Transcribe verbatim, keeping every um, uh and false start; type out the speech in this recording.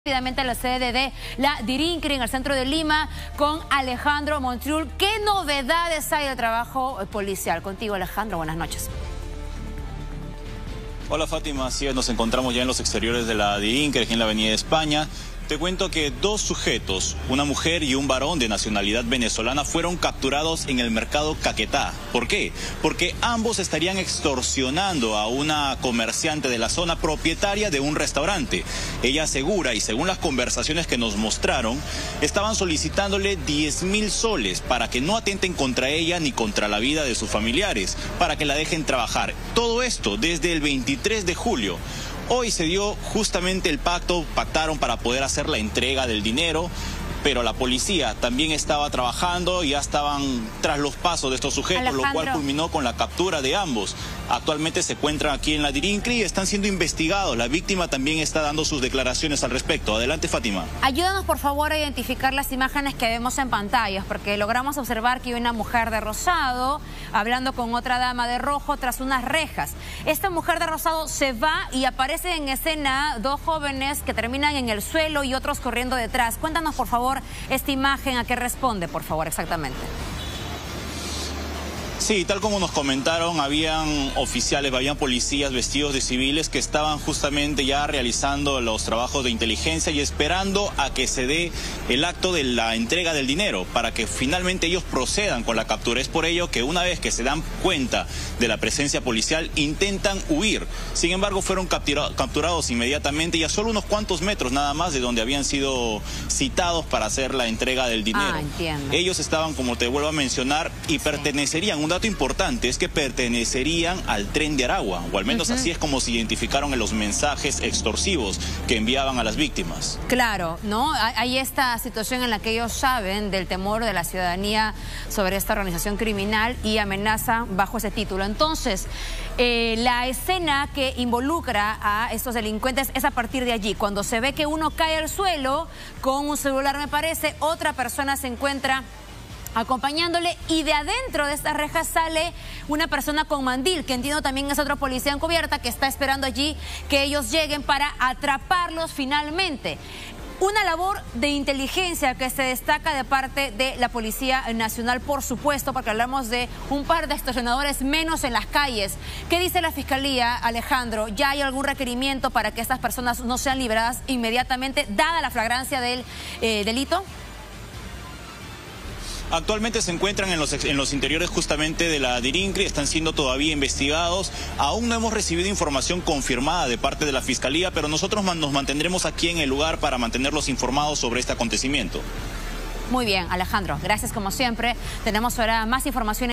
Rápidamente a la sede de la Dirincri en el centro de Lima con Alejandro Montiel. ¿Qué novedades hay del trabajo policial? Contigo, Alejandro, buenas noches. Hola Fátima, así es, nos encontramos ya en los exteriores de la Dirincri, aquí en la Avenida de España. Te cuento que dos sujetos, una mujer y un varón de nacionalidad venezolana, fueron capturados en el mercado Caquetá. ¿Por qué? Porque ambos estarían extorsionando a una comerciante de la zona, propietaria de un restaurante. Ella asegura, y según las conversaciones que nos mostraron, estaban solicitándole diez mil soles para que no atenten contra ella ni contra la vida de sus familiares, para que la dejen trabajar. Todo esto desde el veintitrés de julio. Hoy se dio justamente el pacto, pactaron para poder hacer la entrega del dinero, pero la policía también estaba trabajando, ya estaban tras los pasos de estos sujetos, Alejandro. Lo cual culminó con la captura de ambos. Actualmente se encuentran aquí en la Dirincri y están siendo investigados. La víctima también está dando sus declaraciones al respecto. Adelante, Fátima. Ayúdanos, por favor, a identificar las imágenes que vemos en pantallas, porque logramos observar que hay una mujer de rosado hablando con otra dama de rojo tras unas rejas. Esta mujer de rosado se va y aparece en escena dos jóvenes que terminan en el suelo y otros corriendo detrás. Cuéntanos, por favor, esta imagen, ¿a qué responde, por favor, exactamente? Sí, tal como nos comentaron, habían oficiales, habían policías vestidos de civiles que estaban justamente ya realizando los trabajos de inteligencia y esperando a que se dé el acto de la entrega del dinero para que finalmente ellos procedan con la captura. Es por ello que una vez que se dan cuenta de la presencia policial intentan huir. Sin embargo, fueron captura, capturados inmediatamente y a solo unos cuantos metros nada más de donde habían sido citados para hacer la entrega del dinero. Ah, entiendo. Ellos estaban, como te vuelvo a mencionar, y pertenecerían, un dato importante es que pertenecerían al Tren de Aragua, o al menos uh-huh. así es como se identificaron en los mensajes extorsivos que enviaban a las víctimas. Claro, ¿no? Hay esta situación en la que ellos saben del temor de la ciudadanía sobre esta organización criminal y amenazan bajo ese título. Entonces, eh, la escena que involucra a estos delincuentes es a partir de allí, cuando se ve que uno cae al suelo con un celular, me parece, otra persona se encuentra acompañándole y de adentro de estas rejas sale una persona con mandil, que entiendo también es otro policía encubierta que está esperando allí que ellos lleguen para atraparlos finalmente. Una labor de inteligencia que se destaca de parte de la Policía Nacional, por supuesto, porque hablamos de un par de extorsionadores menos en las calles. ¿Qué dice la Fiscalía, Alejandro? ¿Ya hay algún requerimiento para que estas personas no sean liberadas inmediatamente, dada la flagrancia del eh, delito? Actualmente se encuentran en los, en los interiores justamente de la Dirincri, están siendo todavía investigados. Aún no hemos recibido información confirmada de parte de la Fiscalía, pero nosotros nos mantendremos aquí en el lugar para mantenerlos informados sobre este acontecimiento. Muy bien, Alejandro, gracias como siempre. Tenemos ahora más información.